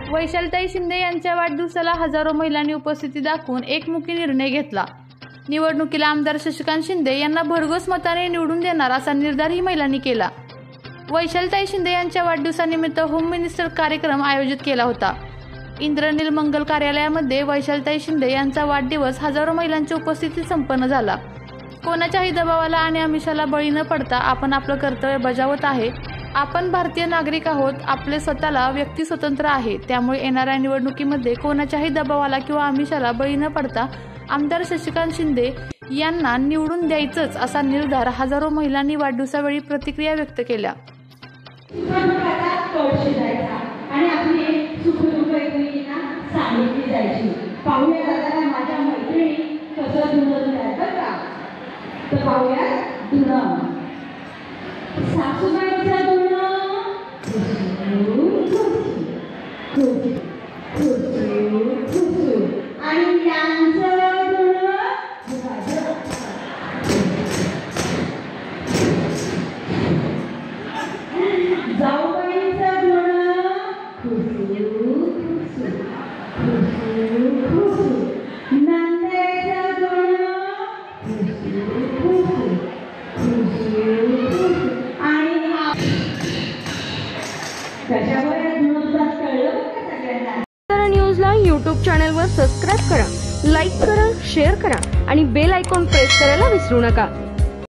वैशालीताई शिंदे यांच्या वाढदिवसाला हजारो महिलांनी उपस्थिती दाखवून एकमुखी निर्णय घेतला। निवडणुकीला आमदार शशिकांत शिंदे यांना भरघोस मताने निवडून देणार असा निर्धारही महिलांनी केला। वैशालीताई शिंदे यांच्या वाढदिवसानिमित्त होम मिनिस्टर कार्यक्रम आयोजित केला होता। इंद्रनील मंगल कार्यालयामध्ये वैशालीताई शिंदे यांचा वाढदिवस हजारो महिलांच्या उपस्थितीत संपन्न झाला। कोणाच्याही दबावाला आणि आमिषाला बळी न पडता आपण आपलं कर्तव्य बजावत आहे। आपण भारतीय नागरिक आहोत, आपले स्वतःला व्यक्ती स्वतंत्र आहे। त्यामुळे येणाऱ्या निवडणुकीमध्ये कोणाच्याही दबावाला किंवा आमिषाला बळी न पडता आमदार शशिकांत शिंदे यांना निवडून द्यायचंच असा निर्धार हजारो महिलांनी वाढदिवसावेळी प्रतिक्रिया व्यक्त केल्या। न्यूजला यूट्यूब चॅनलवर सबस्क्राइब करा, लाईक करा, शेअर करा आणि बेल आयकॉन प्रेस करायला विसरू नका।